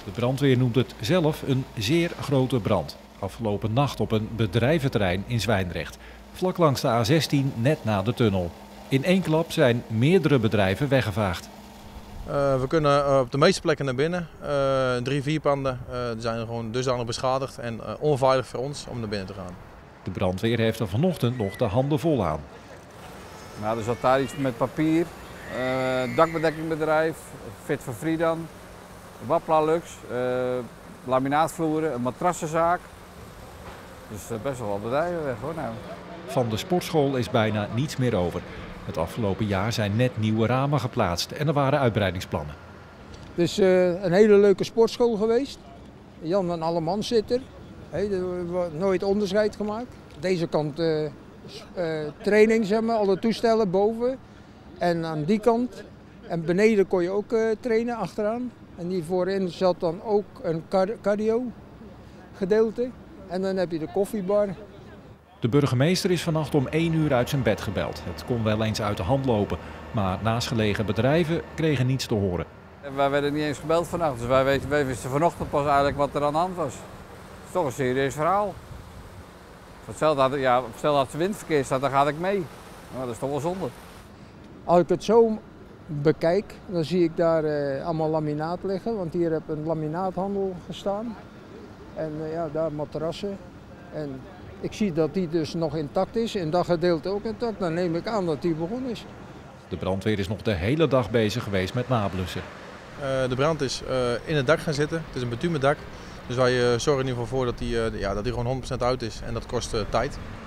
De brandweer noemt het zelf een zeer grote brand. Afgelopen nacht op een bedrijventerrein in Zwijndrecht. Vlak langs de A16 net na de tunnel. In één klap zijn meerdere bedrijven weggevaagd. We kunnen op de meeste plekken naar binnen. 3-4 panden zijn gewoon dusdanig beschadigd en onveilig voor ons om naar binnen te gaan. De brandweer heeft er vanochtend nog de handen vol aan. Nou, er zat daar iets met papier, dakbedekkingbedrijf, Fit for Freedom, Waplalux, laminaatvloeren, een matrassenzaak. Dus best wel wat bedrijven weg hoor nou. Van de sportschool is bijna niets meer over. Het afgelopen jaar zijn net nieuwe ramen geplaatst en er waren uitbreidingsplannen. Het is een hele leuke sportschool geweest. Jan en Allemans zit er. Er wordt nooit onderscheid gemaakt. Deze kant training, zeg maar, alle toestellen boven. En aan die kant. En beneden kon je ook trainen achteraan. En hier voorin zat dan ook een cardio gedeelte. En dan heb je de koffiebar. De burgemeester is vannacht om 1 uur uit zijn bed gebeld. Het kon wel eens uit de hand lopen, maar naastgelegen bedrijven kregen niets te horen. Wij werden niet eens gebeld vannacht, dus wij wisten vanochtend pas eigenlijk wat er aan de hand was. Het is toch een serieus verhaal. Stel dat er windverkeer staat, dan ga ik mee. Maar dat is toch wel zonde. Als ik het zo bekijk, dan zie ik daar allemaal laminaat liggen. Want hier heb een laminaathandel gestaan. En daar matrassen. En ik zie dat die dus nog intact is en dat gedeelte ook intact. Dan neem ik aan dat die begonnen is. De brandweer is nog de hele dag bezig geweest met nablussen. De brand is in het dak gaan zitten. Het is een bitumen dak. Dus wij zorgen in ieder geval voor dat die gewoon 100% uit is en dat kost tijd.